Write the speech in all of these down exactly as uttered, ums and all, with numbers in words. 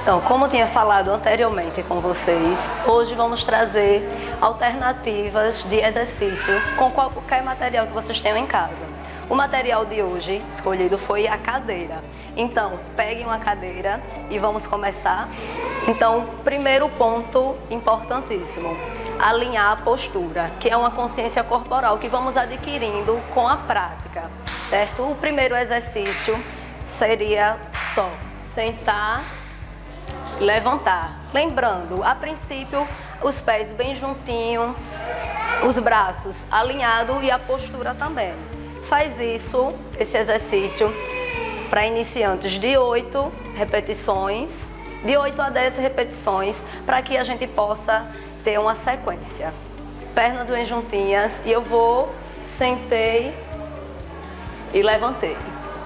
Então, como eu tinha falado anteriormente com vocês, hoje vamos trazer alternativas de exercício com qualquer material que vocês tenham em casa. O material de hoje escolhido foi a cadeira. Então, peguem uma cadeira e vamos começar. Então, primeiro ponto importantíssimo, alinhar a postura, que é uma consciência corporal que vamos adquirindo com a prática, certo? O primeiro exercício seria só sentar, levantar. Lembrando, a princípio, os pés bem juntinho, os braços alinhados e a postura também. Faz isso, esse exercício, para iniciantes de oito repetições, de oito a dez repetições, para que a gente possa ter uma sequência. Pernas bem juntinhas e eu vou, sentei e levantei.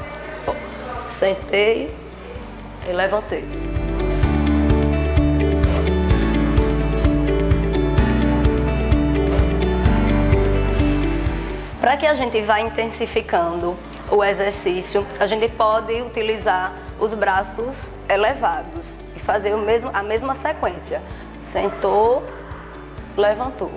Sentei e levantei. Para que a gente vá intensificando o exercício, a gente pode utilizar os braços elevados e fazer o mesmo, a mesma sequência. Sentou, levantou.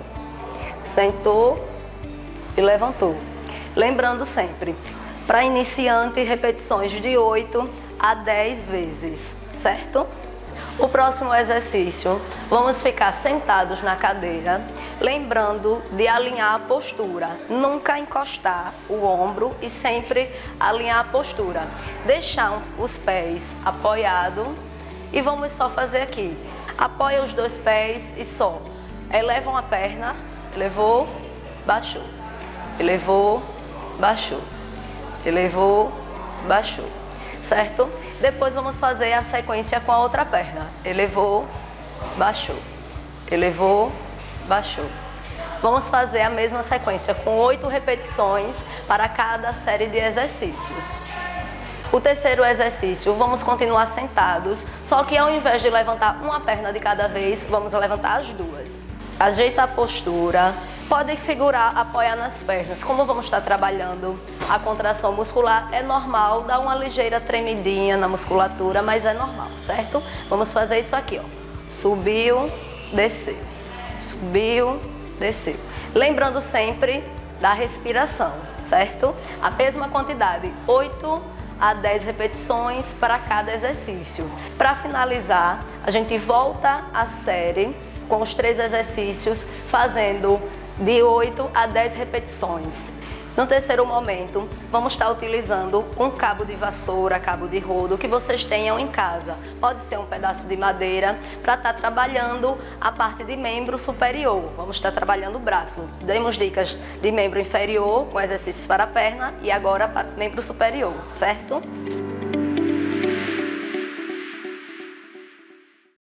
Sentou e levantou. Lembrando sempre, para iniciante, repetições de oito a dez vezes, certo? O próximo exercício, vamos ficar sentados na cadeira, lembrando de alinhar a postura, nunca encostar o ombro e sempre alinhar a postura. Deixar os pés apoiados e vamos só fazer aqui. Apoia os dois pés e só. Eleva uma perna, elevou, baixou. Elevou, baixou. Elevou, baixou. Certo? Depois vamos fazer a sequência com a outra perna. Elevou, baixou. Elevou, baixou. Vamos fazer a mesma sequência com oito repetições para cada série de exercícios. O terceiro exercício, vamos continuar sentados, só que ao invés de levantar uma perna de cada vez, vamos levantar as duas. Ajeita a postura. Pode segurar, apoiar nas pernas. Como vamos estar trabalhando a contração muscular, é normal dar uma ligeira tremidinha na musculatura, mas é normal, certo? Vamos fazer isso aqui, ó. Subiu, desceu. Subiu, desceu. Lembrando sempre da respiração, certo? A mesma quantidade, oito a dez repetições para cada exercício. Para finalizar, a gente volta à série com os três exercícios, fazendo de oito a dez repetições. No terceiro momento, vamos estar utilizando um cabo de vassoura, cabo de rodo, que vocês tenham em casa. Pode ser um pedaço de madeira, para estar trabalhando a parte de membro superior. Vamos estar trabalhando o braço. Demos dicas de membro inferior, com exercícios para a perna, e agora para membro superior, certo?